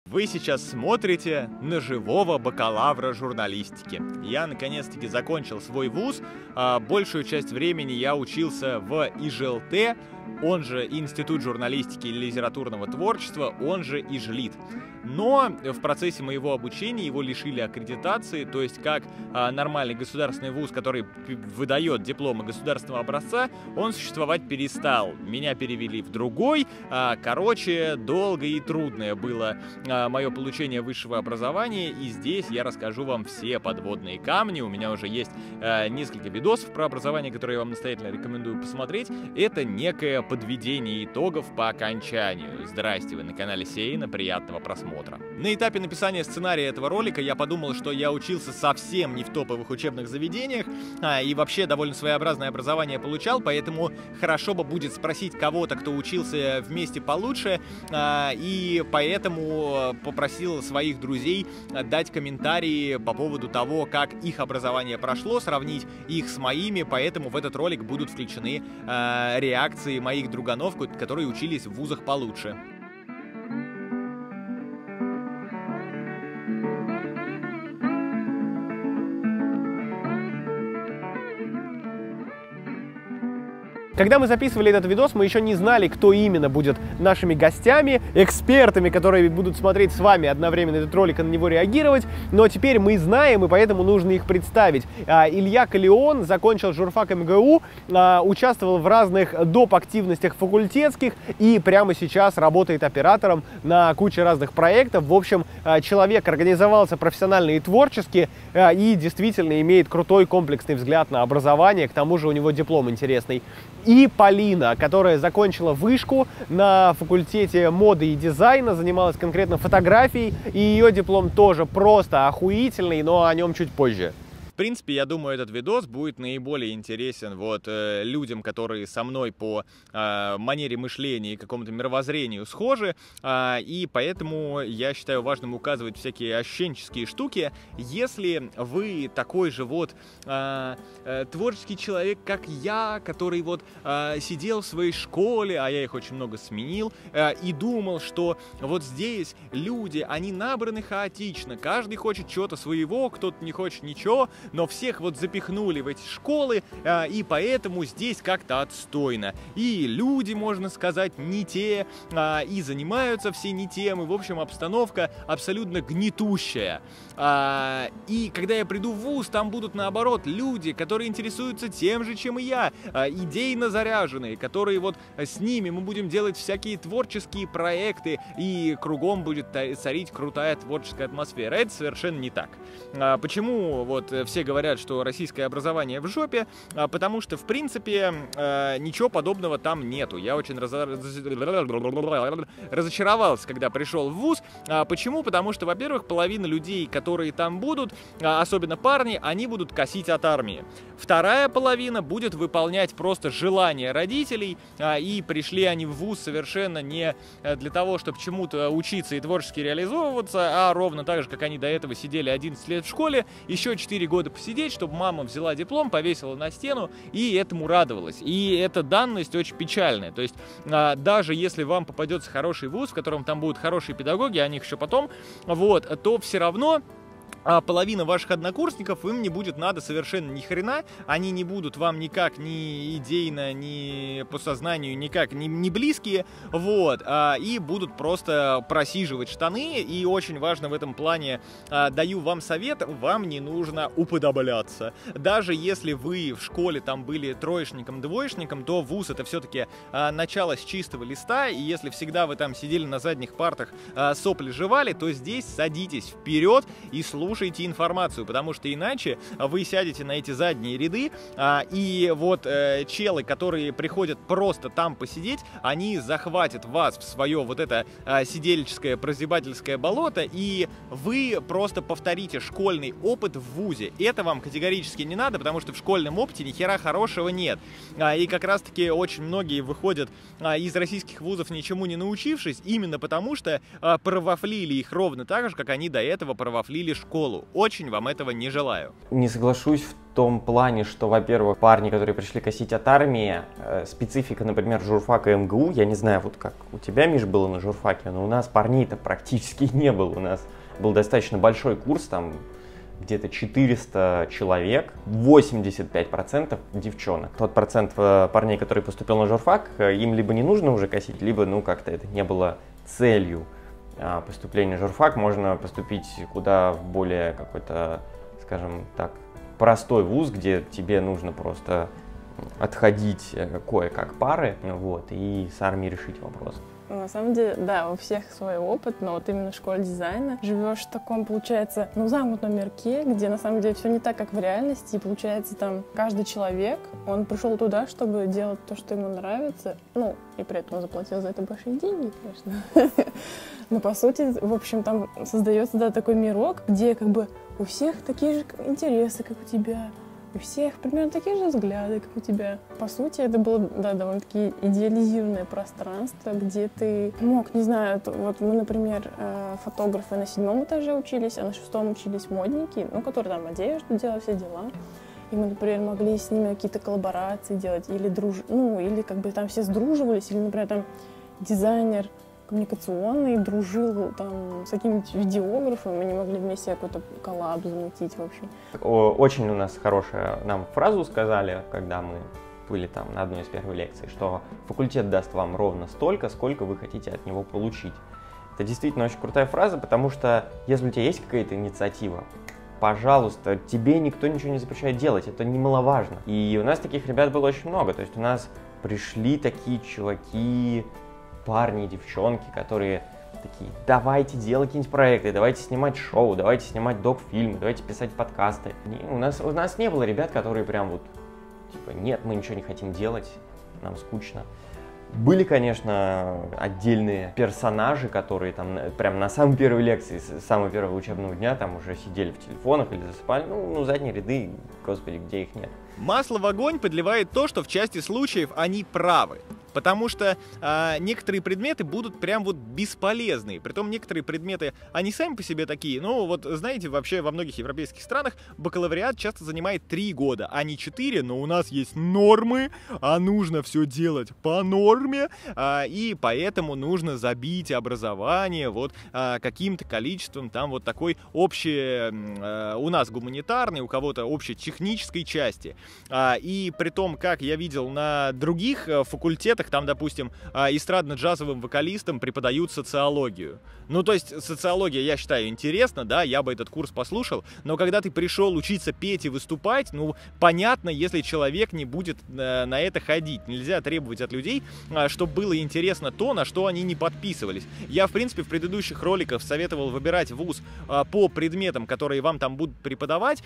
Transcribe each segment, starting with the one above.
Вы сейчас смотрите на живого бакалавра журналистики. Я наконец-таки закончил свой вуз. Большую часть времени я учился в ИЖЛТ, он же Институт журналистики и литературного творчества, он же ИЖЛИТ. Но в процессе моего обучения его лишили аккредитации, то есть как нормальный государственный вуз, который выдает дипломы государственного образца, он существовать перестал. Меня перевели в другой. Короче, долгое и трудное было мое получение высшего образования, и здесь я расскажу вам все подводные камни. У меня уже есть несколько видосов про образование, которые я вам настоятельно рекомендую посмотреть. Это некое подведение итогов по окончанию. Здрасте, вы на канале Сейна, приятного просмотра. На этапе написания сценария этого ролика я подумал, что я учился совсем не в топовых учебных заведениях, и вообще довольно своеобразное образование получал, поэтому хорошо бы будет спросить кого-то, кто учился вместе получше, и поэтому попросил своих друзей дать комментарии по поводу того, как их образование прошло, сравнить их с моими, поэтому в этот ролик будут включены реакции моих друганов, которые учились в вузах получше. Когда мы записывали этот видос, мы еще не знали, кто именно будет нашими гостями, экспертами, которые будут смотреть с вами одновременно этот ролик и на него реагировать. Но теперь мы знаем, и поэтому нужно их представить. Илья Калион закончил журфак МГУ, участвовал в разных доп. Активностях факультетских и прямо сейчас работает оператором на куче разных проектов. В общем, человек организовался профессионально и творчески, и действительно имеет крутой комплексный взгляд на образование. К тому же у него диплом интересный. И Полина, которая закончила вышку на факультете моды и дизайна, занималась конкретно фотографией, и ее диплом тоже просто охуительный, но о нем чуть позже. В принципе, я думаю, этот видос будет наиболее интересен людям, которые со мной по манере мышления и какому-то мировоззрению схожи, и поэтому я считаю важным указывать всякие ощущенческие штуки. Если вы такой же творческий человек, как я, который сидел в своей школе, а я их очень много сменил, и думал, что вот здесь люди, они набраны хаотично, каждый хочет чего-то своего, кто-то не хочет ничего, но всех запихнули в эти школы, и поэтому здесь как-то отстойно. И люди, можно сказать, не те, и занимаются все не тем, и, в общем, обстановка абсолютно гнетущая. И когда я приду в вуз, там будут, наоборот, люди, которые интересуются тем же, чем и я, идейно заряженные, которые с ними мы будем делать всякие творческие проекты, и кругом будет царить крутая творческая атмосфера. Это совершенно не так. Почему все говорят, что российское образование в жопе? Потому что, в принципе, ничего подобного там нету. Я очень разочаровался, когда пришел в вуз. Почему? Потому что, во-первых, половина людей, которые там будут, особенно парни, они будут косить от армии. Вторая половина будет выполнять просто желания родителей, и пришли они в вуз совершенно не для того, чтобы чему-то учиться и творчески реализовываться, а ровно так же, как они до этого сидели 11 лет в школе, еще 4 года посидеть, чтобы мама взяла диплом, повесила на стену и этому радовалась. И эта данность очень печальная. То есть даже если вам попадется хороший вуз, в котором там будут хорошие педагоги, о них еще потом, то все равно половина ваших однокурсников, им не будет надо совершенно ни хрена, они не будут вам никак ни идейно, ни по сознанию никак не близкие, и будут просто просиживать штаны, и очень важно в этом плане, даю вам совет, вам не нужно уподобляться. Даже если вы в школе там были троечником, двоечником, то вуз это все-таки начало с чистого листа, и если всегда вы там сидели на задних партах, сопли жевали, то здесь садитесь вперед и слушайте информацию, потому что иначе вы сядете на эти задние ряды, и челы, которые приходят просто там посидеть, они захватят вас в свое это сидельческое прозябательское болото, и вы просто повторите школьный опыт в вузе. Это вам категорически не надо, потому что в школьном опыте ни хера хорошего нет. И как раз таки очень многие выходят из российских вузов ничему не научившись, именно потому что провафлили их ровно так же, как они до этого провафлили школу. школу. Очень вам этого не желаю. Не соглашусь в том плане, что, во-первых, парни, которые пришли косить от армии, специфика, например, журфака МГУ, я не знаю, вот как у тебя, Миш, было на журфаке, но у нас парней-то практически не было. У нас был достаточно большой курс, там где-то 400 человек, 85% девчонок. Тот процент парней, который поступил на журфак, им либо не нужно уже косить, либо, ну, как-то это не было целью поступления в журфак. Можно поступить куда в более какой-то, скажем так, простой вуз, где тебе нужно просто отходить кое-как пары, вот, и с армией решить вопрос. На самом деле, да, у всех свой опыт, но вот именно в школе дизайна живешь в таком, получается, ну, замкнутом мирке, где на самом деле все не так, как в реальности, и получается там каждый человек, он пришел туда, чтобы делать то, что ему нравится, ну, и при этом он заплатил за это большие деньги, конечно. Но по сути, в общем, там создается, да, такой мирок, где как бы у всех такие же интересы, как у тебя, у всех примерно такие же взгляды, как у тебя. По сути, это было, да, довольно-таки идеализированное пространство, где ты мог, не знаю, вот мы, например, фотографы на 7-м этаже учились, а на 6-м учились модники, ну, которые там одежду делали, все дела. И мы, например, могли с ними какие-то коллаборации делать, или ну, или как бы там все сдруживались, или, например, там дизайнер коммуникационный дружил там с каким-нибудь видеографом, они могли вместе какой-то коллаб замутить, в общем. Очень у нас хорошую нам фразу сказали, когда мы были там на одной из первых лекций, что факультет даст вам ровно столько, сколько вы хотите от него получить. Это действительно очень крутая фраза, потому что если у тебя есть какая-то инициатива, пожалуйста, тебе никто ничего не запрещает делать, это немаловажно. И у нас таких ребят было очень много, то есть у нас пришли такие чуваки, парни, девчонки, которые такие: давайте делать какие-нибудь проекты, давайте снимать шоу, давайте снимать док-фильмы, давайте писать подкасты. У нас не было ребят, которые прям вот, типа, нет, мы ничего не хотим делать, нам скучно. Были, конечно, отдельные персонажи, которые там прям на самой первой лекции, с самого первого учебного дня там уже сидели в телефонах или засыпали. Ну, задние ряды, господи, где их нет. Масло в огонь подливает то, что в части случаев они правы. Потому что некоторые предметы будут прям вот бесполезные. Притом некоторые предметы, они сами по себе такие. Ну вот знаете, вообще во многих европейских странах бакалавриат часто занимает 3 года, а не 4. Но у нас есть нормы, а нужно все делать по норме. И поэтому нужно забить образование вот каким-то количеством там вот такой общей, у нас гуманитарной, у кого-то общей технической части. И при том, как я видел на других факультетах, там, допустим, эстрадно-джазовым вокалистам преподают социологию. Ну, то есть социология, я считаю, интересна, да, я бы этот курс послушал, но когда ты пришел учиться петь и выступать, ну, понятно, если человек не будет на это ходить. Нельзя требовать от людей, чтобы было интересно то, на что они не подписывались. Я, в принципе, в предыдущих роликах советовал выбирать вуз по предметам, которые вам там будут преподавать,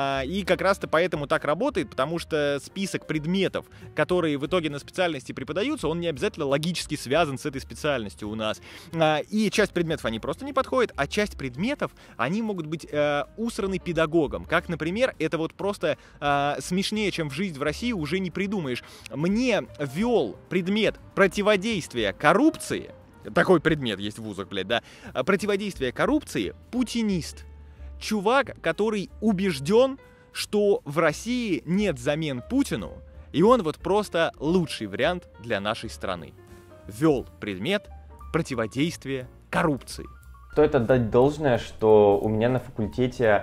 и как раз-то поэтому так работает, потому что список предметов, которые в итоге на специальности преподаются, он не обязательно логически связан с этой специальностью у нас. И часть предметов, они просто не подходят, а часть предметов, они могут быть усраны педагогом. Как, например, это вот просто смешнее, чем в «Жизнь в России» уже не придумаешь. Мне ввел предмет противодействия коррупции, такой предмет есть в вузах, блядь, да, противодействие коррупции, путинист. Чувак, который убежден, что в России нет замен Путину, и он вот просто лучший вариант для нашей страны. Ввел предмет противодействия коррупции. Стоит отдать должное, что у меня на факультете,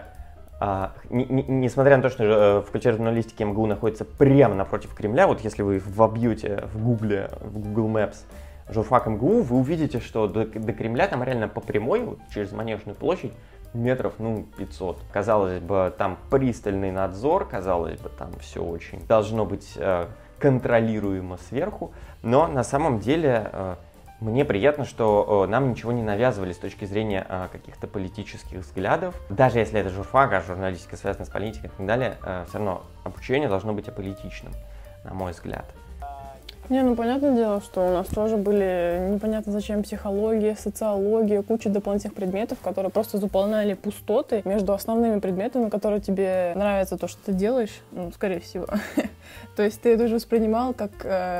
несмотря на то, что факультет журналистики МГУ находится прямо напротив Кремля, вот если вы вобьете в Google Maps журфак МГУ, вы увидите, что до Кремля там реально по прямой, вот через Манежную площадь, метров, 500. Казалось бы, там пристальный надзор, казалось бы, там все очень должно быть контролируемо сверху, но на самом деле мне приятно, что нам ничего не навязывали с точки зрения каких-то политических взглядов. Даже если это журфак, а журналистика связана с политикой и так далее, все равно обучение должно быть аполитичным, на мой взгляд. Не, ну понятное дело, что у нас тоже были непонятно зачем психология, социология, куча дополнительных предметов, которые просто заполняли пустоты между основными предметами, которые тебе нравится то, что ты делаешь, ну, скорее всего. То есть ты это уже воспринимал как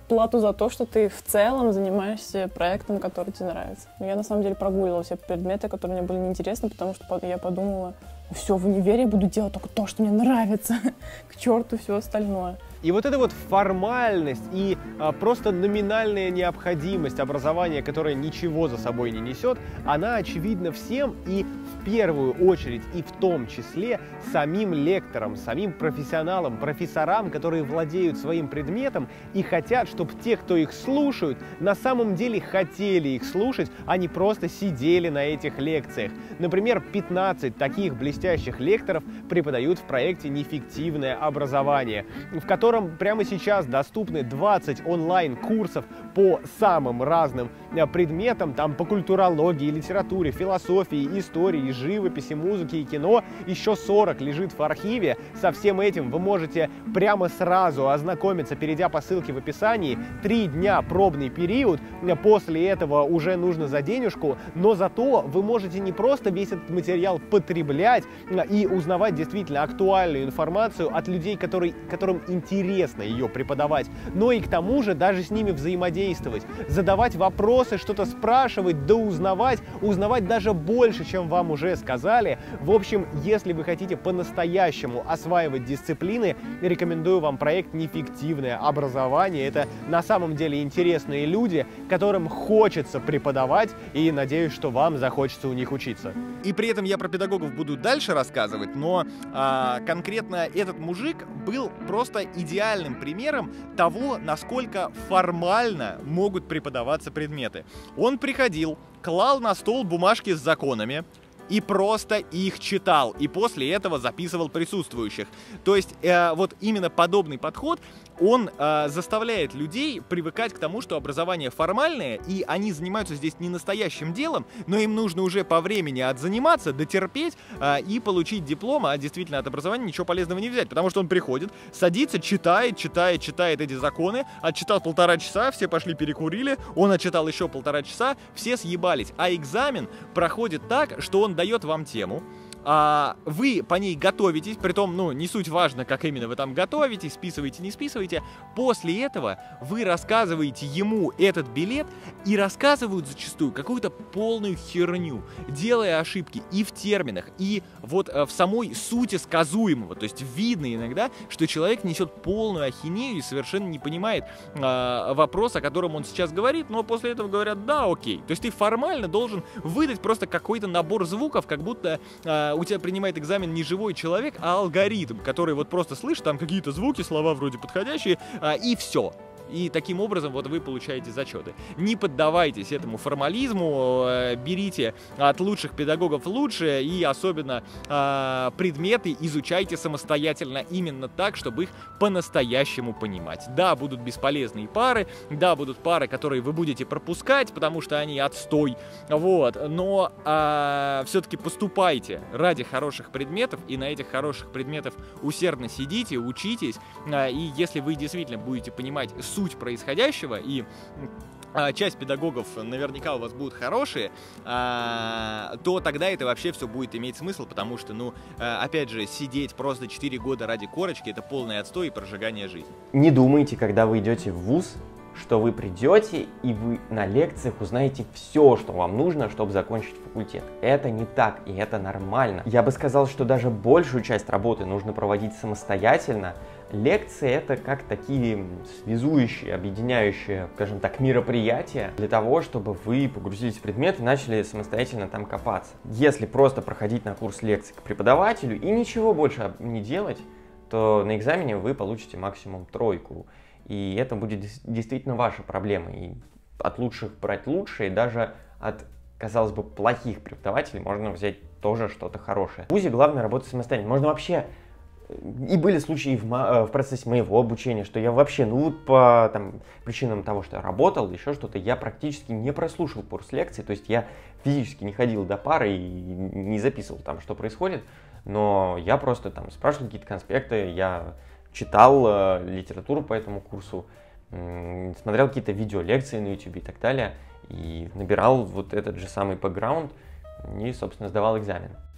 плату за то, что ты в целом занимаешься проектом, который тебе нравится. Я на самом деле прогуливала все предметы, которые мне были неинтересны, потому что я подумала, все, в универе я буду делать только то, что мне нравится, к черту все остальное. И вот эта вот формальность и просто номинальная необходимость образования, которое ничего за собой не несет, она очевидна всем и в первую очередь и в том числе самим лекторам, самим профессионалам, профессорам, которые владеют своим предметом и хотят, чтобы те, кто их слушают, на самом деле хотели их слушать, а не просто сидели на этих лекциях. Например, 15 таких блестящих лекторов преподают в проекте «Неэффективное образование», в котором прямо сейчас доступны 20 онлайн-курсов по самым разным предметам, там по культурологии, литературе, философии, истории, живописи, музыке и кино. Еще 40 лежит в архиве. Со всем этим вы можете прямо сразу ознакомиться, перейдя по ссылке в описании. 3 дня пробный период, после этого уже нужно за денежку, но зато вы можете не просто весь этот материал потреблять и узнавать действительно актуальную информацию от людей, которым интересно ее преподавать, но и к тому же даже с ними взаимодействовать, задавать вопросы, что-то спрашивать, да узнавать даже больше, чем вам уже сказали. В общем, если вы хотите по-настоящему осваивать дисциплины, рекомендую вам проект «Неэффективное образование». Это на самом деле интересные люди, которым хочется преподавать, и надеюсь, что вам захочется у них учиться. И при этом я про педагогов буду дальше рассказывать, но конкретно этот мужик был просто идеальным примером того, насколько формально могут преподаваться предметы. Он приходил, клал на стол бумажки с законами и просто их читал, и после этого записывал присутствующих. То есть вот именно подобный подход, он заставляет людей привыкать к тому, что образование формальное, и они занимаются здесь не настоящим делом, но им нужно уже по времени отзаниматься, дотерпеть и получить диплом, а действительно от образования ничего полезного не взять, потому что он приходит, садится, читает эти законы, отчитал 1,5 часа, все пошли перекурили, он отчитал еще 1,5 часа, все съебались, а экзамен проходит так, что он дает вам тему, вы по ней готовитесь, притом, не суть важно, как именно вы там готовитесь, списываете, не списываете. После этого вы рассказываете ему этот билет и рассказывают зачастую какую-то полную херню, делая ошибки и в терминах, и вот в самой сути сказуемого. То есть видно иногда, что человек несет полную ахинею и совершенно не понимает вопрос, о котором он сейчас говорит, но после этого говорят: да, окей. То есть ты формально должен выдать просто какой-то набор звуков, как будто у тебя принимает экзамен не живой человек, а алгоритм, который вот просто слышит там какие-то звуки, слова вроде подходящие, и все. И таким образом вот вы получаете зачеты. Не поддавайтесь этому формализму, берите от лучших педагогов лучшее, и особенно предметы изучайте самостоятельно именно так, чтобы их по-настоящему понимать. Да, будут бесполезные пары, да, будут пары, которые вы будете пропускать, потому что они отстой, вот, но все-таки поступайте ради хороших предметов, и на этих хороших предметах усердно сидите, учитесь, и если вы действительно будете понимать суть происходящего, и часть педагогов наверняка у вас будут хорошие, то тогда это вообще все будет иметь смысл, потому что, опять же, сидеть просто 4 года ради корочки — это полный отстой и прожигание жизни. Не думайте, когда вы идете в вуз, что вы придете и вы на лекциях узнаете все, что вам нужно, чтобы закончить факультет. Это не так, и это нормально. Я бы сказал, что даже большую часть работы нужно проводить самостоятельно. Лекции — это как такие связующие, объединяющие, скажем так, мероприятия для того, чтобы вы погрузились в предмет и начали самостоятельно там копаться. Если просто проходить на курс лекций к преподавателю и ничего больше не делать, то на экзамене вы получите максимум 3. И это будет действительно ваша проблема. И от лучших брать лучшее, и даже от, казалось бы, плохих преподавателей можно взять тоже что-то хорошее. В вузе главное работать самостоятельно. Можно вообще... И были случаи в процессе моего обучения, что я вообще, по причинам того, что я работал, еще что-то, я практически не прослушал курс лекций, то есть я физически не ходил до пары и не записывал там, что происходит, но я просто там спрашивал какие-то конспекты, я читал литературу по этому курсу, смотрел какие-то видеолекции на YouTube и так далее, и набирал вот этот же самый бэкграунд и, собственно, сдавал экзамен.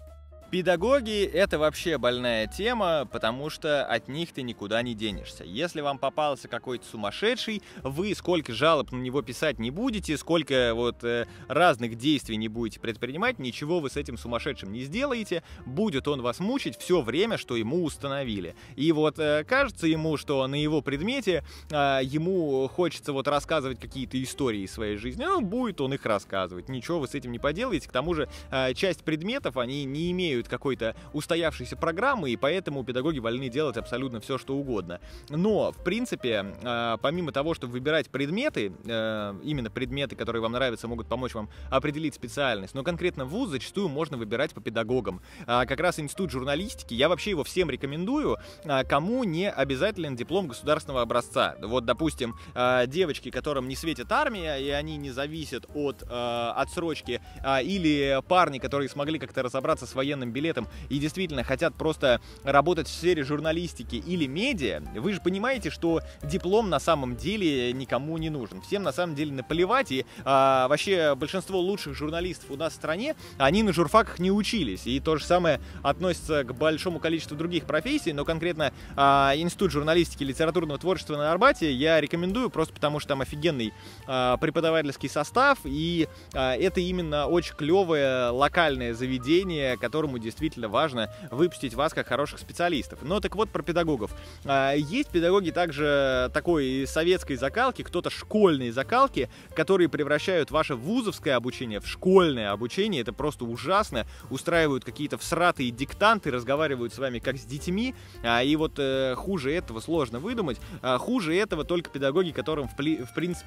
Педагоги — это вообще больная тема, потому что от них ты никуда не денешься. Если вам попался какой-то сумасшедший, вы сколько жалоб на него писать не будете, сколько разных действий не будете предпринимать, ничего вы с этим сумасшедшим не сделаете, будет он вас мучить все время, что ему установили. И кажется ему, что на его предмете ему хочется рассказывать какие-то истории из своей жизни, будет он их рассказывать, ничего вы с этим не поделаете. К тому же часть предметов, они не имеют какой-то устоявшейся программы, и поэтому педагоги вольны делать абсолютно все, что угодно. Но, в принципе, помимо того, чтобы выбирать предметы, именно предметы, которые вам нравятся, могут помочь вам определить специальность, но конкретно вуз зачастую можно выбирать по педагогам. Как раз институт журналистики, я вообще его всем рекомендую, кому не обязателен диплом государственного образца. Допустим, девочки, которым не светит армия, и они не зависят от отсрочки, или парни, которые смогли как-то разобраться с военным билетом и действительно хотят просто работать в сфере журналистики или медиа, вы же понимаете, что диплом на самом деле никому не нужен. Всем на самом деле наплевать, и вообще большинство лучших журналистов у нас в стране, они на журфаках не учились. И то же самое относится к большому количеству других профессий, но конкретно Институт журналистики и литературного творчества на Арбате я рекомендую, просто потому что там офигенный преподавательский состав, и это именно очень клевое локальное заведение, которому действительно важно выпустить вас как хороших специалистов. Но так вот про педагогов. Есть педагоги также такой советской закалки, кто-то школьной закалки, которые превращают ваше вузовское обучение в школьное обучение. Это просто ужасно. Устраивают какие-то всратые диктанты, разговаривают с вами как с детьми. И хуже этого сложно выдумать. Хуже этого только педагоги, которым в принципе...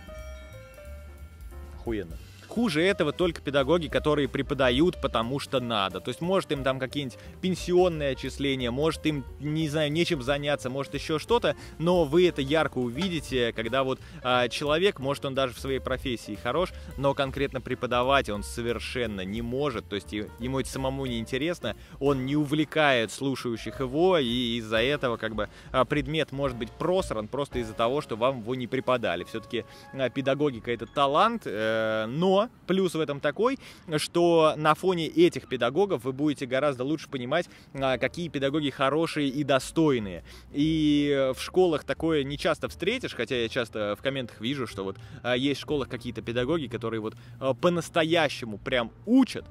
Охуенно. Хуже этого только педагоги, которые преподают, потому что надо. То есть, может, им там какие-нибудь пенсионные отчисления, может, им, не знаю, нечем заняться, может, еще что-то, но вы это ярко увидите, когда человек, может, он даже в своей профессии хорош, но конкретно преподавать он совершенно не может, то есть ему это самому не интересно, он не увлекает слушающих его, и из-за этого предмет может быть просран просто из-за того, что вам его не преподали. Все-таки педагогика — это талант, но плюс в этом такой, что на фоне этих педагогов вы будете гораздо лучше понимать, какие педагоги хорошие и достойные. И в школах такое не часто встретишь, хотя я часто в комментах вижу, что есть в школах какие-то педагоги, которые по-настоящему прям учат,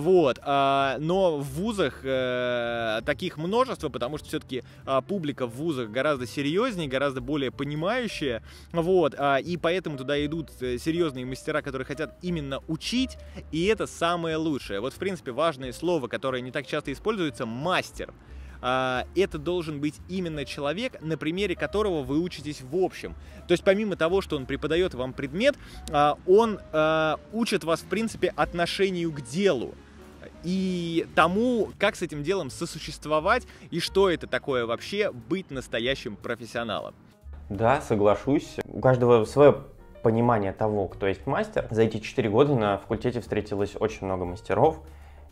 но в вузах таких множество, потому что все-таки публика в вузах гораздо серьезнее, гораздо более понимающая, и поэтому туда идут серьезные мастера, которые хотят именно учить, и это самое лучшее. В принципе, важное слово, которое не так часто используется — мастер. Это должен быть именно человек, на примере которого вы учитесь в общем. То есть помимо того, что он преподает вам предмет, он учит вас, в принципе, отношению к делу и тому, как с этим делом сосуществовать, и что это такое вообще быть настоящим профессионалом. Да, соглашусь. У каждого свое понимание того, кто есть мастер. За эти 4 года на факультете встретилось очень много мастеров,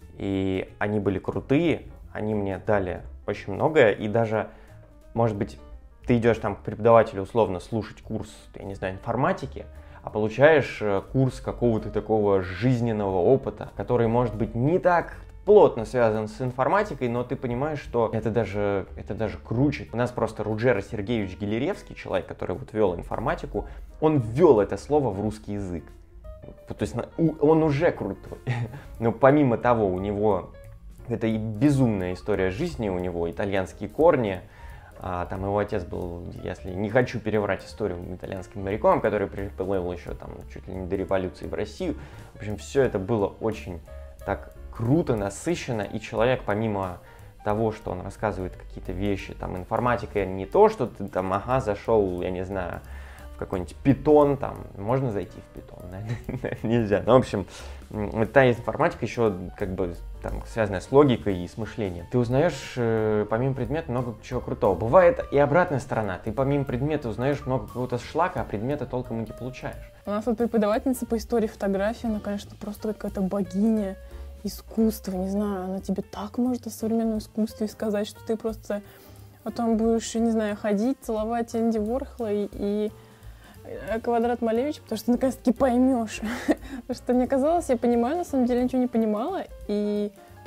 и они были крутые, они мне дали очень многое, и даже, может быть, ты идешь там к преподавателю условно слушать курс, я не знаю, информатики, а получаешь курс какого-то такого жизненного опыта, который, может быть, не так плотно связан с информатикой, но ты понимаешь, что это даже круче. У нас просто Руджера Сергеевич Гилеревский, человек, который вел информатику, он ввел это слово в русский язык. То есть он уже крутой. Но помимо того, у него это и безумная история жизни, у него итальянские корни. Там его отец был, если не хочу переврать историю, итальянским моряком, который приплыл еще там чуть ли не до революции в Россию. В общем, все это было очень так круто, насыщенно, и человек, помимо того, что он рассказывает какие-то вещи, там, информатика не то, что ты там, зашел, я не знаю, в какой-нибудь Python, там, можно зайти в Python, нельзя, но, в общем, та информатика еще, там, связанная с логикой и с мышлением. Ты узнаешь, помимо предмета, много чего крутого. Бывает и обратная сторона, ты помимо предмета узнаешь много какого-то шлака, а предмета толком и не получаешь. У нас преподавательница по истории фотографии, она, конечно, просто какая-то богиня искусства, не знаю, она тебе так может о современном искусстве сказать, что ты просто потом будешь, не знаю, ходить, целовать Энди Уорхола и Квадрат Малевич, потому что ты наконец-таки поймешь. Потому что мне казалось, я понимаю, на самом деле ничего не понимала, и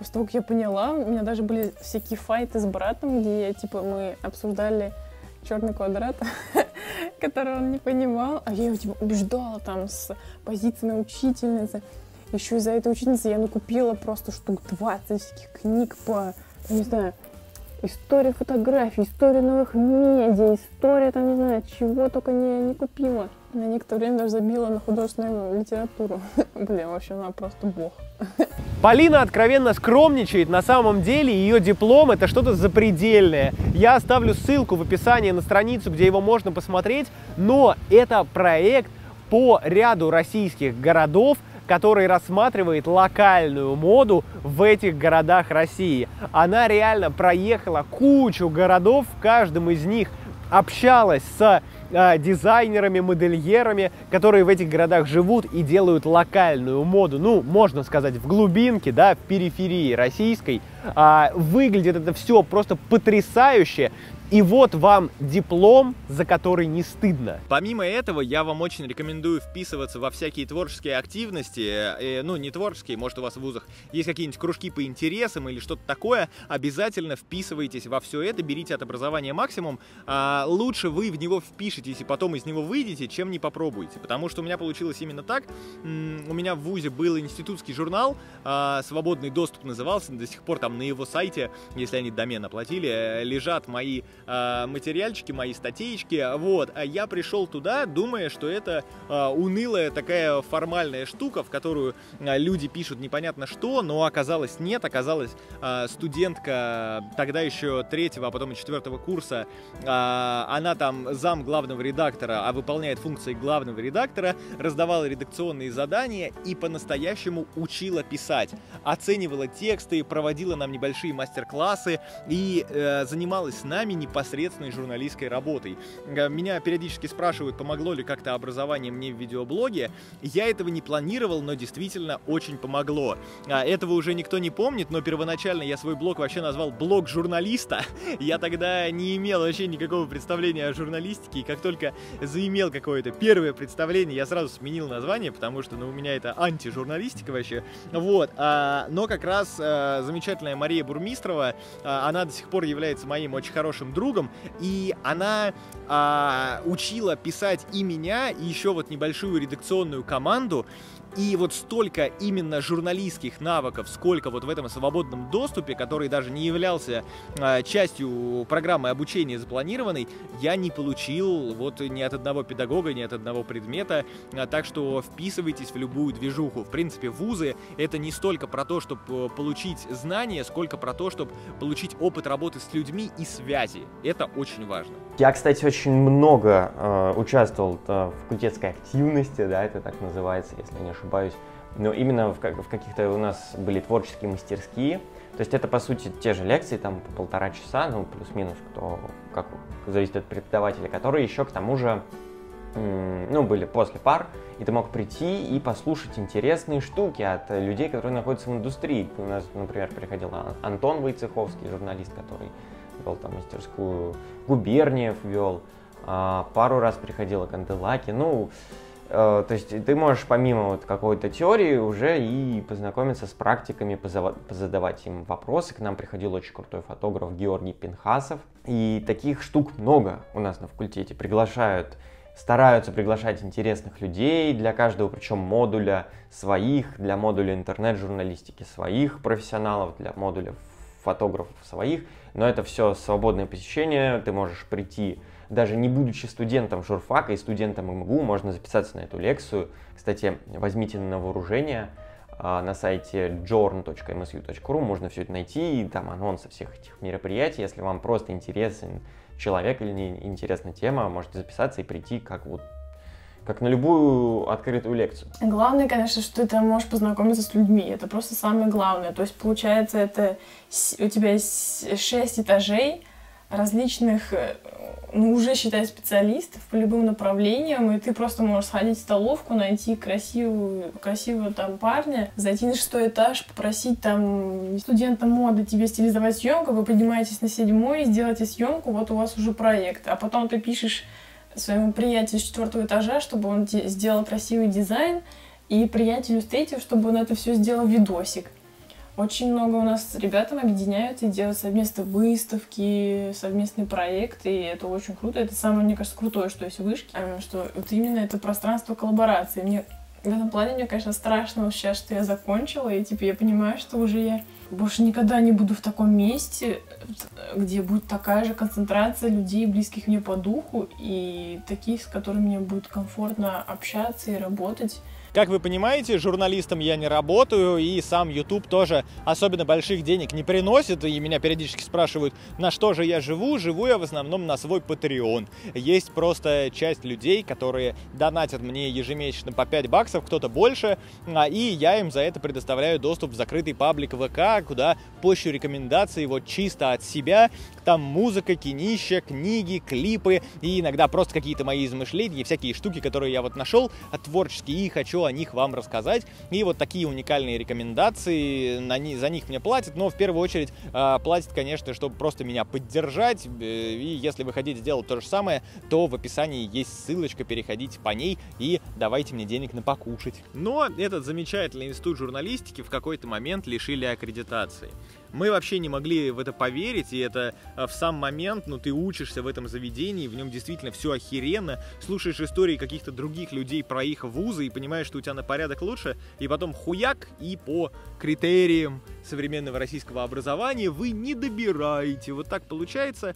После того, как я поняла, у меня даже были всякие файты с братом, где, типа, мы обсуждали черный квадрат, который он не понимал, а я его, типа, убеждала там с позиции на учительницы. Еще из-за этой ученицы я накупила просто штук 20 всяких книг по, не знаю, история фотографий, история новых медиа, история, там, не знаю, чего только не купила. На некоторое время даже забила на художественную литературу. Блин, в общем, она просто бог. Полина откровенно скромничает, на самом деле ее диплом это что-то запредельное. Я оставлю ссылку в описании на страницу, где его можно посмотреть, но это проект по ряду российских городов, который рассматривает локальную моду в этих городах России. Она реально проехала кучу городов, в каждом из них общалась с дизайнерами, модельерами, которые в этих городах живут и делают локальную моду. Ну, можно сказать, в глубинке, да, в периферии российской. Выглядит это все просто потрясающе. И вот вам диплом, за который не стыдно. Помимо этого, я вам очень рекомендую вписываться во всякие творческие активности. Ну, не творческие, может, у вас в вузах есть какие-нибудь кружки по интересам или что-то такое. Обязательно вписывайтесь во все это, берите от образования максимум. Лучше вы в него впишетесь и потом из него выйдете, чем не попробуете. Потому что у меня получилось именно так. У меня в вузе был институтский журнал, «Свободный доступ» назывался. До сих пор там на его сайте, если они домен оплатили, лежат мои материальчики, мои статейки, вот, а я пришел туда, думая, что это унылая такая формальная штука, в которую люди пишут непонятно что, но оказалось нет, оказалось студентка тогда еще 3-го, а потом и 4-го курса, она там зам главного редактора, а выполняет функции главного редактора, раздавала редакционные задания и по-настоящему учила писать, оценивала тексты, проводила нам небольшие мастер-классы и занималась с нами непосредственной журналистской работой. Меня периодически спрашивают, помогло ли как-то образование мне в видеоблоге. Я этого не планировал, но действительно очень помогло. Этого уже никто не помнит, но первоначально я свой блог вообще назвал «Блог журналиста». Я тогда не имел вообще никакого представления о журналистике, и как только заимел какое-то первое представление, я сразу сменил название, потому что, ну, у меня это антижурналистика вообще. Вот. Но как раз замечательная Мария Бурмистрова, она до сих пор является моим очень хорошим другом, и она учила писать и меня, и еще вот небольшую редакционную команду. И вот столько именно журналистских навыков, сколько вот в этом свободном доступе, который даже не являлся частью программы обучения запланированной, я не получил вот ни от одного педагога, ни от одного предмета. Так что вписывайтесь в любую движуху. В принципе, вузы — это не столько про то, чтобы получить знания, сколько про то, чтобы получить опыт работы с людьми и связи. Это очень важно. Я, кстати, очень много участвовал в факультетской активности, да, это так называется, если не ошибаюсь. Но именно в каких-то у нас были творческие мастерские. То есть это, по сути, те же лекции, там, по 1,5 часа, ну, плюс-минус, кто, как зависит от преподавателя, которые еще, к тому же, ну, были после пар, и ты мог прийти и послушать интересные штуки от людей, которые находятся в индустрии. У нас, например, приходил Антон Войцеховский, журналист, который вел там мастерскую, Губерниев вел, пару раз приходила Канделаки, ну, то есть ты можешь помимо вот какой-то теории уже и познакомиться с практиками, позадавать им вопросы. К нам приходил очень крутой фотограф Георгий Пинхасов, и таких штук много у нас на факультете. Стараются приглашать интересных людей для каждого, причем модуля своих, для модуля интернет-журналистики своих профессионалов, для модуля фотографов своих, но это все свободное посещение, ты можешь прийти, даже не будучи студентом журфака и студентом МГУ, можно записаться на эту лекцию. Кстати, возьмите на вооружение, на сайте journ.msu.ru можно все это найти, и там анонсы всех этих мероприятий. Если вам просто интересен человек или не интересна тема, можете записаться и прийти как на любую открытую лекцию. Главное, конечно, что ты там можешь познакомиться с людьми. Это просто самое главное. То есть, получается, это у тебя есть 6 этажей различных, ну, уже, считай, специалистов по любым направлениям, и ты просто можешь сходить в столовку, найти красивого там парня, зайти на 6-й этаж, попросить там студента моды тебе стилизовать съемку, вы поднимаетесь на 7-й, сделаете съемку, вот у вас уже проект. А потом ты пишешь своему приятелю с 4-го этажа, чтобы он сделал красивый дизайн, и приятелю с 3-го, чтобы он это все сделал видосик. Очень много у нас ребятам объединяют и делают совместные выставки, совместные проекты, и это очень круто. Это самое, мне кажется, крутое, что есть в Вышке, что вот именно это пространство коллаборации. Мне в этом плане, мне, конечно, страшно вот сейчас, что я закончила, и типа я понимаю, что уже я больше никогда не буду в таком месте, где будет такая же концентрация людей, близких мне по духу, и таких, с которыми мне будет комфортно общаться и работать. Как вы понимаете, журналистом я не работаю, и сам YouTube тоже особенно больших денег не приносит, и меня периодически спрашивают, на что же я живу. Живу я в основном на свой Patreon. Есть просто часть людей, которые донатят мне ежемесячно по $5, кто-то больше, и я им за это предоставляю доступ в закрытый паблик ВК, куда пощу рекомендации вот чисто от себя. Там музыка, кинища, книги, клипы, и иногда просто какие-то мои измышления, всякие штуки, которые я вот нашел творческие, и хочу о них вам рассказать. И вот такие уникальные рекомендации, за них мне платят, но в первую очередь платят, конечно, чтобы просто меня поддержать. И если вы хотите сделать то же самое, то в описании есть ссылочка, переходите по ней и давайте мне денег на покушать. Но этот замечательный институт журналистики в какой-то момент лишили аккредитации. Мы вообще не могли в это поверить, и это в сам момент, ты учишься в этом заведении, в нем действительно все охеренно, слушаешь истории каких-то других людей про их вузы и понимаешь, что у тебя на порядок лучше, и потом хуяк, и по критериям современного российского образования вы не добираете. Вот так получается.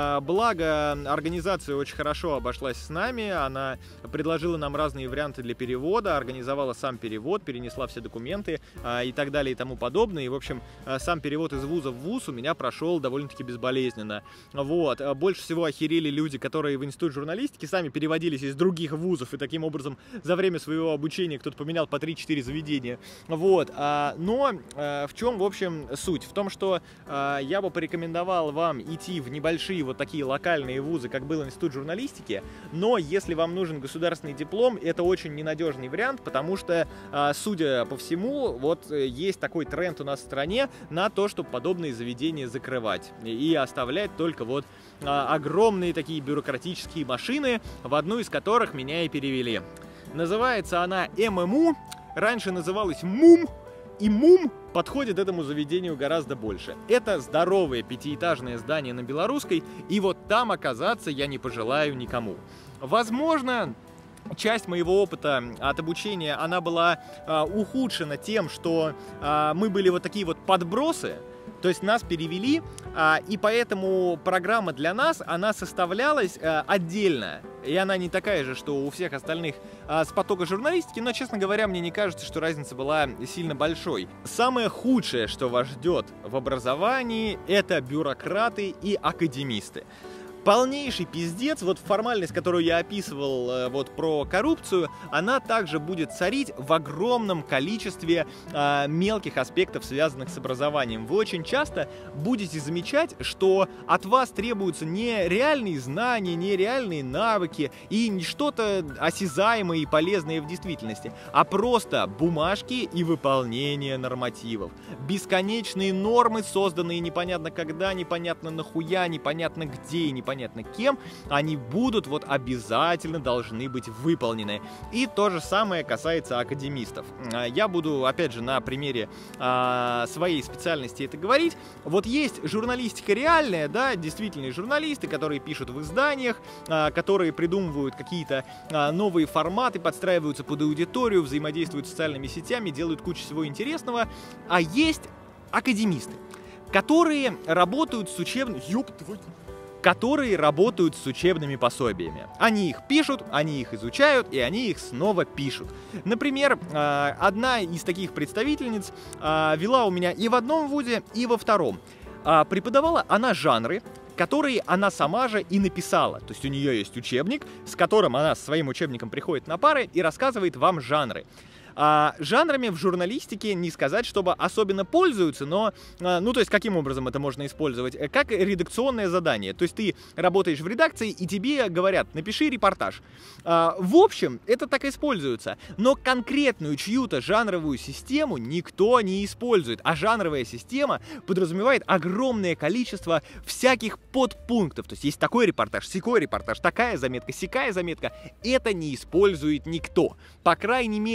Благо, организация очень хорошо обошлась с нами, она предложила нам разные варианты для перевода, организовала сам перевод, перенесла все документы и так далее и тому подобное. И, в общем, сам перевод из вуза в вуз у меня прошел довольно-таки безболезненно. Вот. Больше всего охерели люди, которые в институт журналистики сами переводились из других вузов, и таким образом за время своего обучения кто-то поменял по 3-4 заведения. Вот. Но в чем, в общем, суть? В том, что я бы порекомендовал вам идти в небольшие вот такие локальные вузы, как был институт журналистики, но если вам нужен государственный диплом, это очень ненадежный вариант, потому что, судя по всему, вот есть такой тренд у нас в стране на то, чтобы подобные заведения закрывать и оставлять только вот огромные такие бюрократические машины, в одну из которых меня и перевели. Называется она ММУ, раньше называлась МУМ, и МУМ подходит этому заведению гораздо больше. Это здоровое пятиэтажное здание на Белорусской, и вот там оказаться я не пожелаю никому. Возможно, часть моего опыта от обучения, она была ухудшена тем, что мы были вот такие вот подбросы, то есть нас перевели, и поэтому программа для нас, она составлялась отдельно. И она не такая же, что у всех остальных с потока журналистики, но, честно говоря, мне не кажется, что разница была сильно большой. Самое худшее, что вас ждет в образовании, это бюрократы и академисты. Полнейший пиздец, вот формальность, которую я описывал вот про коррупцию, она также будет царить в огромном количестве мелких аспектов, связанных с образованием. Вы очень часто будете замечать, что от вас требуются не реальные знания, не реальные навыки и не что-то осязаемое и полезное в действительности, а просто бумажки и выполнение нормативов. Бесконечные нормы, созданные непонятно когда, непонятно нахуя, непонятно где и непонятно кем, они будут вот обязательно должны быть выполнены. И то же самое касается академистов. Я буду, опять же, на примере своей специальности это говорить. Вот есть журналистика реальная, да, действительные журналисты, которые пишут в изданиях, которые придумывают какие-то новые форматы, подстраиваются под аудиторию, взаимодействуют с социальными сетями, делают кучу всего интересного. А есть академисты, которые работают с учебными пособиями. Они их пишут, они их изучают, и они их снова пишут. Например, одна из таких представительниц вела у меня и в одном вузе, и во втором. Преподавала она жанры, которые она сама же и написала. То есть у нее есть учебник, с которым она со своим учебником приходит на пары и рассказывает вам жанры. Жанрами в журналистике не сказать, чтобы особенно пользуются, но, то есть каким образом это можно использовать? Как редакционное задание. То есть ты работаешь в редакции, и тебе говорят, напиши репортаж. В общем, это так используется. Но конкретную чью-то жанровую систему никто не использует. А жанровая система подразумевает огромное количество всяких подпунктов. То есть есть такой репортаж, сякой репортаж, такая заметка, сякая заметка. Это не использует никто. По крайней мере,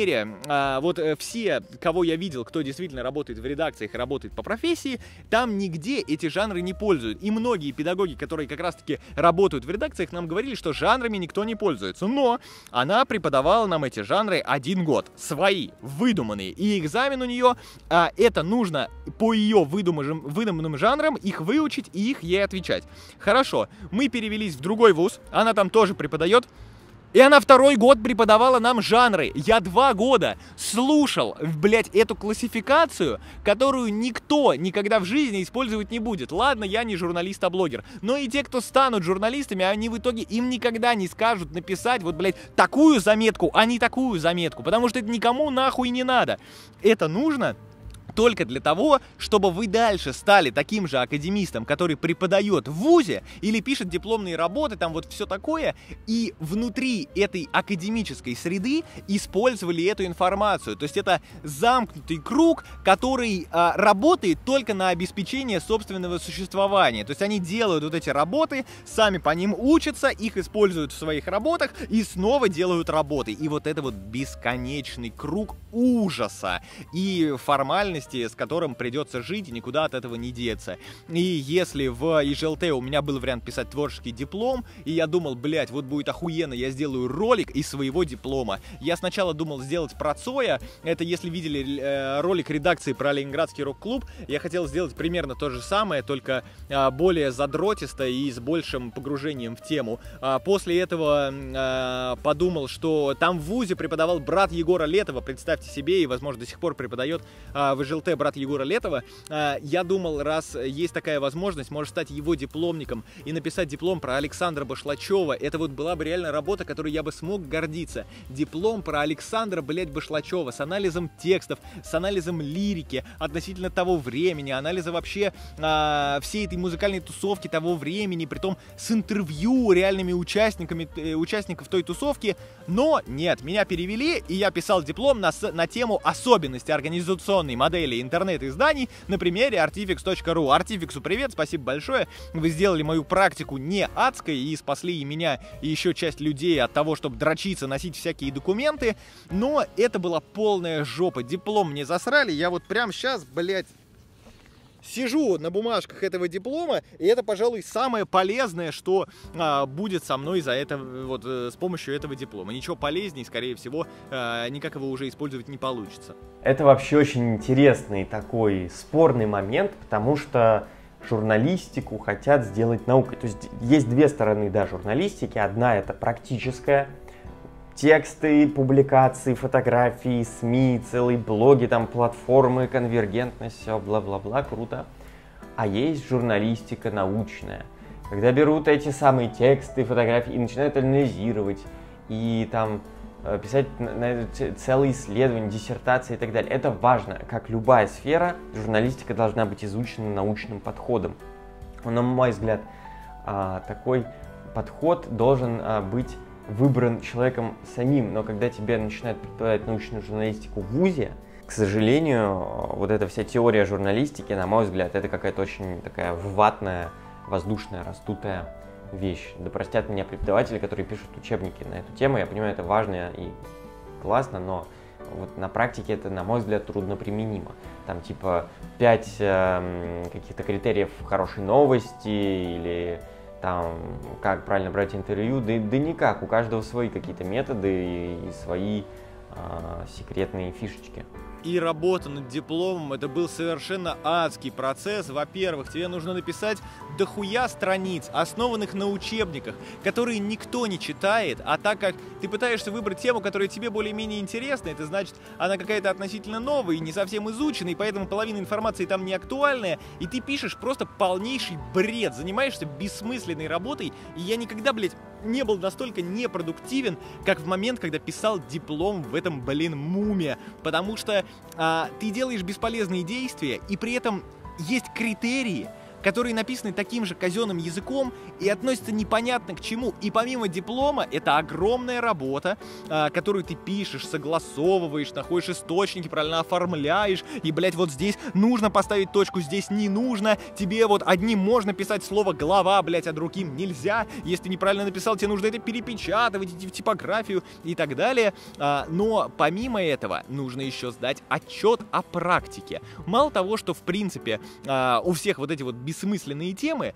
все, кого я видел, кто действительно работает в редакциях и работает по профессии, там нигде эти жанры не пользуют. И многие педагоги, которые как раз-таки работают в редакциях, нам говорили, что жанрами никто не пользуется. Но она преподавала нам эти жанры 1 год. Свои, выдуманные. И экзамен у нее, это нужно по ее выдуманным жанрам их выучить и их ей отвечать. Хорошо, мы перевелись в другой вуз, она там тоже преподает. И она 2-й год преподавала нам жанры. Я 2 года слушал, блядь, эту классификацию, которую никто никогда в жизни использовать не будет. Ладно, я не журналист, а блогер. Но и те, кто станут журналистами, они в итоге им никогда не скажут написать вот, блядь, такую заметку, а не такую заметку. Потому что это никому нахуй не надо. Это нужно только для того, чтобы вы дальше стали таким же академистом, который преподает в вузе или пишет дипломные работы, там вот все такое, и внутри этой академической среды использовали эту информацию. То есть это замкнутый круг, который работает только на обеспечение собственного существования. То есть они делают вот эти работы, сами по ним учатся, их используют в своих работах и снова делают работы. И вот это вот бесконечный круг ужаса и формальности, с которым придется жить, и никуда от этого не деться. И если в ИЖЛТ у меня был вариант писать творческий диплом, и я думал, блядь, вот будет охуенно, я сделаю ролик из своего диплома. Я сначала думал сделать про Цоя, это если видели ролик редакции про Ленинградский рок-клуб, я хотел сделать примерно то же самое, только более задротисто и с большим погружением в тему. После этого подумал, что там в вузе преподавал брат Егора Летова, представьте себе, и, возможно, до сих пор преподает в ИЖЛТ брат Егора Летова. Я думал, раз есть такая возможность, может стать его дипломником и написать диплом про Александра Башлачева. Это вот была бы реально работа, которой я бы смог гордиться. Диплом про Александра, блядь, Башлачева с анализом текстов, с анализом лирики относительно того времени, анализа вообще всей этой музыкальной тусовки того времени, притом с интервью реальными участников той тусовки. Но нет, меня перевели, и я писал диплом на тему особенности организационной модели интернет-изданий на примере artifex.ru. Artifex'у привет, спасибо большое. Вы сделали мою практику не адской и спасли и меня, и еще часть людей от того, чтобы дрочиться, носить всякие документы. Но это была полная жопа. Диплом мне засрали. Я вот прямо сейчас, блядь, сижу на бумажках этого диплома, и это, пожалуй, самое полезное, что будет со мной за это, вот, с помощью этого диплома. Ничего полезнее, скорее всего, никак его уже использовать не получится. Это вообще очень интересный такой спорный момент, потому что журналистику хотят сделать наукой. То есть есть две стороны, да, журналистики. Одна — это практическая. Тексты, публикации, фотографии, СМИ, целые блоги, там платформы, конвергентность, все, бла-бла-бла, круто. А есть журналистика научная, когда берут эти самые тексты, фотографии и начинают анализировать, и там писать целые исследования, диссертации и так далее. Это важно. Как любая сфера, журналистика должна быть изучена научным подходом. Но, на мой взгляд, такой подход должен быть выбран человеком самим, но когда тебе начинают преподавать научную журналистику в вузе, к сожалению, вот эта вся теория журналистики, на мой взгляд, это какая-то очень такая ватная, воздушная, раздутая вещь. Да простят меня преподаватели, которые пишут учебники на эту тему. Я понимаю, это важно и классно, но вот на практике это, на мой взгляд, трудно применимо. Там типа 5 каких-то критериев хорошей новости или там, как правильно брать интервью, да никак, у каждого свои какие-то методы и свои секретные фишечки. И работа над дипломом — это был совершенно адский процесс. Во-первых, тебе нужно написать дохуя страниц, основанных на учебниках, которые никто не читает, а так как ты пытаешься выбрать тему, которая тебе более-менее интересна, это значит, она какая-то относительно новая и не совсем изученная, и поэтому половина информации там не актуальная, и ты пишешь просто полнейший бред, занимаешься бессмысленной работой, и я никогда, блядь, не был настолько непродуктивен, как в момент, когда писал диплом в этом, МУМе, потому что ты делаешь бесполезные действия, и при этом есть критерии, которые написаны таким же казенным языком и относятся непонятно к чему. И помимо диплома, это огромная работа, которую ты пишешь, согласовываешь, находишь источники, правильно оформляешь, и, блядь, вот здесь нужно поставить точку, здесь не нужно. Тебе вот одним можно писать слово «глава», блядь, а другим нельзя. Если ты неправильно написал, тебе нужно это перепечатывать, идти в типографию и так далее. Но помимо этого нужно еще сдать отчет о практике. Мало того, что в принципе у всех вот эти вот бессмысленные темы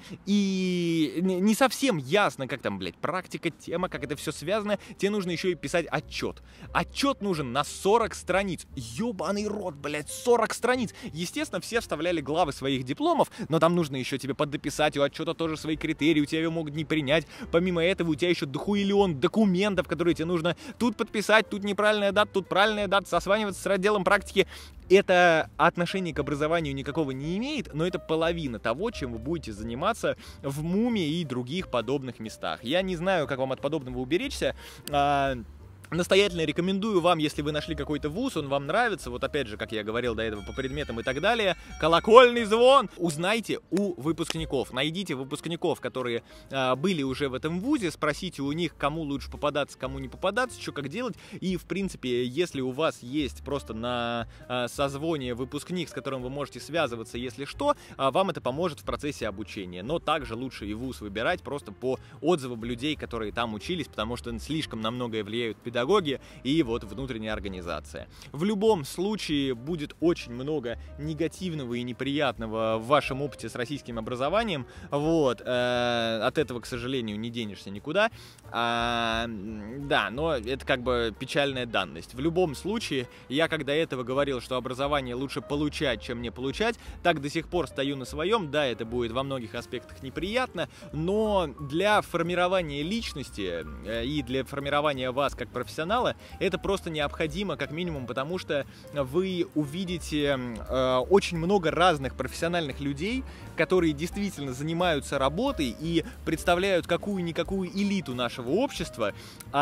и не совсем ясно, как там, блядь, практика, тема, как это все связано, тебе нужно еще и писать отчет. Отчет нужен на 40 страниц. Ёбаный рот, блядь, 40 страниц. Естественно, все вставляли главы своих дипломов, но там нужно еще тебе поддописать у отчета тоже свои критерии, у тебя его могут не принять. Помимо этого, у тебя еще дохуиллион документов, которые тебе нужно тут подписать, тут неправильная дата, тут правильная дата, созваниваться с отделом практики. Это отношение к образованию никакого не имеет, но это половина того, чем вы будете заниматься в МУМе и других подобных местах. Я не знаю, как вам от подобного уберечься. Настоятельно рекомендую вам, если вы нашли какой-то вуз, он вам нравится, вот опять же, как я говорил до этого, по предметам и так далее, колокольный звон, узнайте у выпускников, найдите выпускников, которые были уже в этом вузе, спросите у них, кому лучше попадаться, кому не попадаться, что как делать, и, в принципе, если у вас есть просто на созвоне выпускник, с которым вы можете связываться, если что, вам это поможет в процессе обучения, но также лучше и вуз выбирать просто по отзывам людей, которые там учились, потому что слишком на многое влияют педагоги, и вот внутренняя организация. В любом случае будет очень много негативного и неприятного в вашем опыте с российским образованием. Вот. От этого, к сожалению, не денешься никуда. Да, но это как бы печальная данность. В любом случае, я когда этого говорил, что образование лучше получать, чем не получать, так до сих пор стою на своем. Да, это будет во многих аспектах неприятно, но для формирования личности и для формирования вас как профессионала это просто необходимо, как минимум, потому что вы увидите очень много разных профессиональных людей, которые действительно занимаются работой и представляют какую-никакую элиту нашего общества,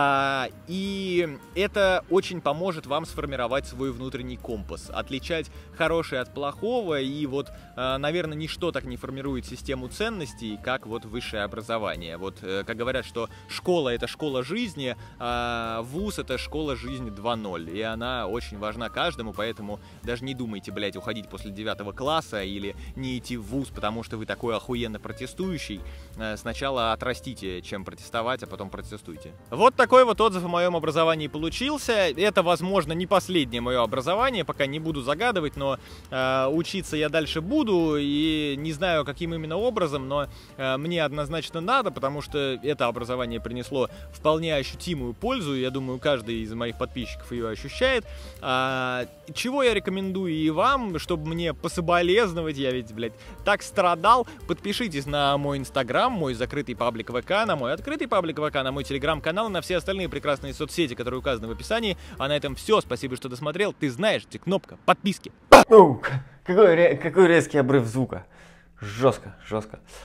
и это очень поможет вам сформировать свой внутренний компас, отличать хорошее от плохого, и вот, наверное, ничто так не формирует систему ценностей, как вот высшее образование. Вот, как говорят, что школа — это школа жизни, вуз — это школа жизни 2.0, и она очень важна каждому, поэтому даже не думайте, блядь, уходить после 9 класса или не идти в вуз, потому что вы такой охуенно протестующий. Сначала отрастите, чем протестовать, а потом протестуйте. Вот такой вот отзыв о моем образовании получился. Это, возможно, не последнее мое образование, пока не буду загадывать, но учиться я дальше буду, и не знаю, каким именно образом, но мне однозначно надо, потому что это образование принесло вполне ощутимую пользу, и я думаю, каждый из моих подписчиков ее ощущает. Чего я рекомендую и вам, чтобы мне пособолезновать, я ведь, блядь, так страдал, подпишитесь на мой инстаграм, мой закрытый паблик ВК, на мой открытый паблик ВК, на мой телеграм-канал и на все остальные прекрасные соцсети, которые указаны в описании. А на этом все, спасибо, что досмотрел. Ты знаешь, где кнопка подписки. Какой резкий обрыв звука. Жестко, жестко.